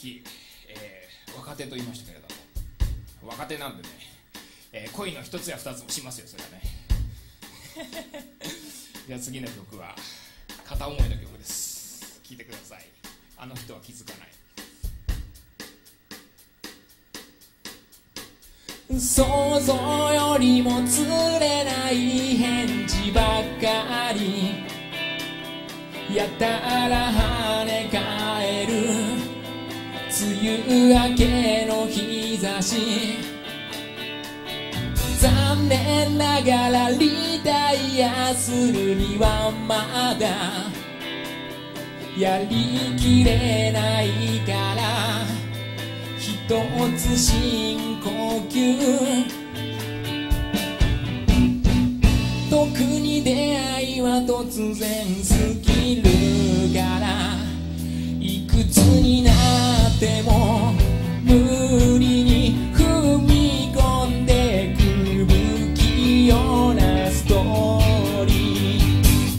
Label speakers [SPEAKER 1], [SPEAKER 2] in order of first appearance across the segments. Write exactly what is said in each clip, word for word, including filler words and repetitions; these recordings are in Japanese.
[SPEAKER 1] き、えー、若手と言いましたけれども、若手なんでね、えー、恋の一つや二つもしますよ、それはね。じゃあ次の曲は片思いの曲です。聴いてください。あの人は気づかない。
[SPEAKER 2] 想像よりも釣れない返事ばっかり、やたら跳ね返る梅雨明けの日差し、残念ながらリタイアするにはまだやりきれないから、ひとつ深呼吸。特に出会いは突然過ぎるから、いくつになっても無理に踏み込んでく不器用なストーリー。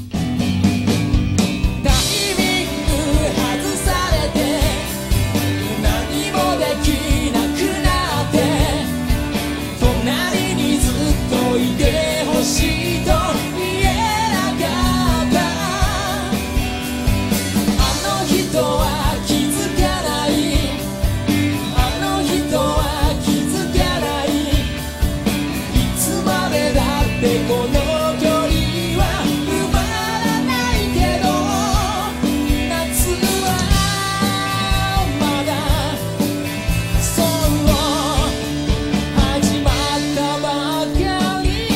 [SPEAKER 2] タイミング外されて何もできなくなって、隣にずっといてほしいと言えなかった。あの人は気づかない、あの人は気づかない、いつまでだってこの距離は埋まらないけど、夏はまだそう始まったばかり。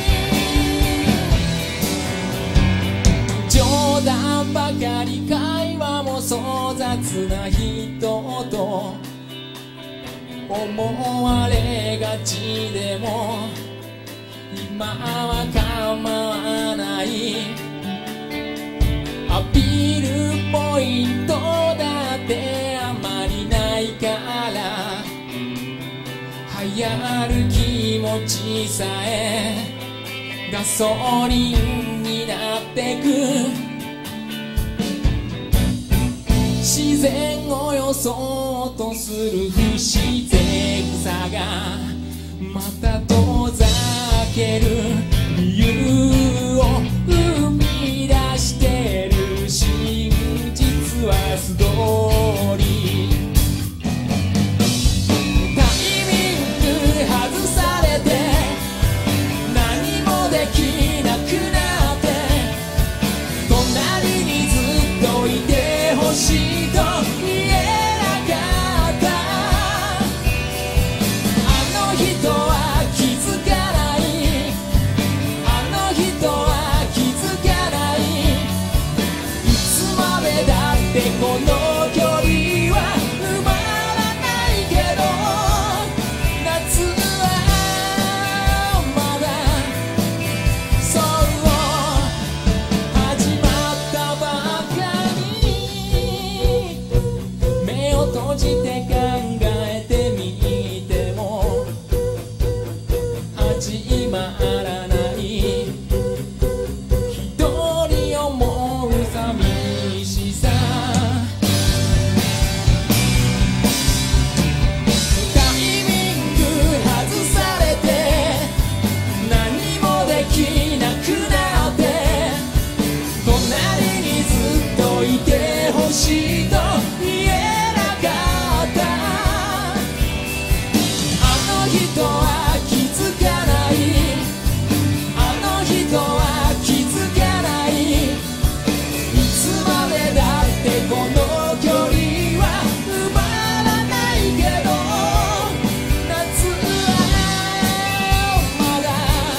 [SPEAKER 2] 冗談ばかり、会話も粗雑な人と思われがちでも、今は構わない。アピールポイントだってあまりないから、流行る気持ちさえガソリンになってく。自然を装うとする不自然さがまた遠ざける理由を生み出してる。真実はストーリー。タイミング外されて何もできなくなって、隣にずっといてほしいと言えなかった。あの人は気づかない、あの人は気づかない、いつまでだってこの距離は埋まらないけど、夏はまだそう始まったばかり。目を閉じて考えてみても始まらない。一人思う寂しさ、タイミング外されて何もできなくなって、隣にずっといてほしいと言えなかった。あの人は気づかない、あの人は気づかない、いつまでだってこの距離は埋まらないけど、夏はまだ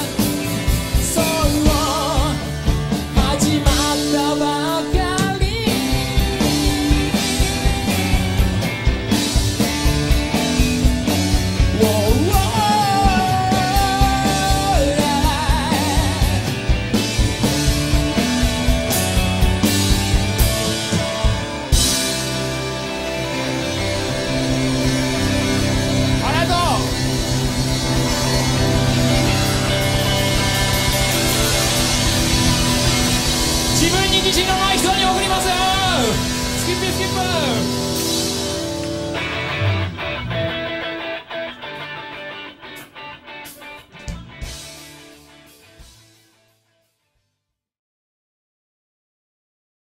[SPEAKER 2] そう始まったばかり。
[SPEAKER 1] ありがとう。自分に自信のない人に送りますよ。スキップスキップ。